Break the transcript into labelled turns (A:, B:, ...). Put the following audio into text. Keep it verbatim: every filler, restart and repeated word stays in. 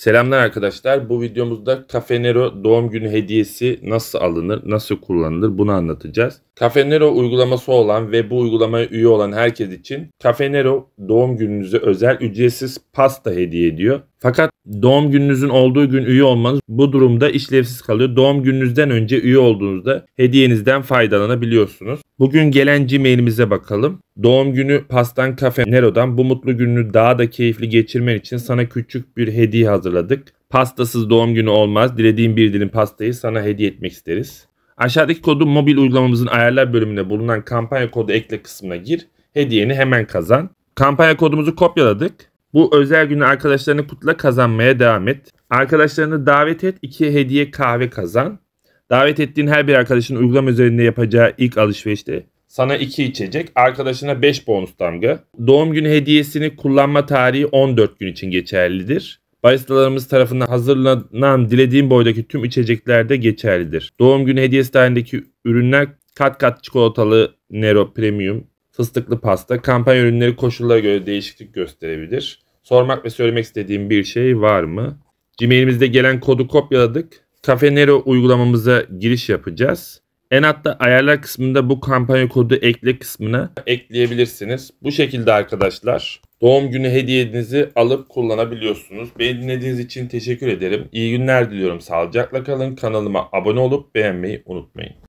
A: Selamlar arkadaşlar. Bu videomuzda Cafe Nero doğum günü hediyesi nasıl alınır, nasıl kullanılır bunu anlatacağız. Cafe Nero uygulaması olan ve bu uygulamaya üye olan herkes için Cafe Nero doğum gününüze özel ücretsiz pasta hediye ediyor. Fakat doğum gününüzün olduğu gün üye olmanız bu durumda işlevsiz kalıyor. Doğum gününüzden önce üye olduğunuzda hediyenizden faydalanabiliyorsunuz. Bugün gelen Gmail'imize bakalım. Doğum günü pastan Cafe Nero'dan bu mutlu gününü daha da keyifli geçirmen için sana küçük bir hediye hazırladık. Pastasız doğum günü olmaz. Dilediğin bir dilim pastayı sana hediye etmek isteriz. Aşağıdaki kodu mobil uygulamamızın ayarlar bölümünde bulunan kampanya kodu ekle kısmına gir. Hediyeni hemen kazan. Kampanya kodumuzu kopyaladık. Bu özel günü arkadaşlarını kutla, kazanmaya devam et. Arkadaşlarını davet et, iki hediye kahve kazan. Davet ettiğin her bir arkadaşın uygulama üzerinde yapacağı ilk alışverişte sana iki içecek, arkadaşına beş bonus damga. Doğum günü hediyesini kullanma tarihi on dört gün için geçerlidir. Baristalarımız tarafından hazırlanan dilediğin boydaki tüm içeceklerde geçerlidir. Doğum günü hediyesi tarihindeki ürünler kat kat çikolatalı Nero Premium, fıstıklı pasta, kampanya ürünleri koşullara göre değişiklik gösterebilir. Sormak ve söylemek istediğim bir şey var mı? Gmail'imizde gelen kodu kopyaladık. Cafe Nero uygulamamıza giriş yapacağız. En altta ayarlar kısmında bu kampanya kodu ekle kısmına ekleyebilirsiniz. Bu şekilde arkadaşlar doğum günü hediyenizi alıp kullanabiliyorsunuz. Beni dinlediğiniz için teşekkür ederim. İyi günler diliyorum. Sağlıcakla kalın. Kanalıma abone olup beğenmeyi unutmayın.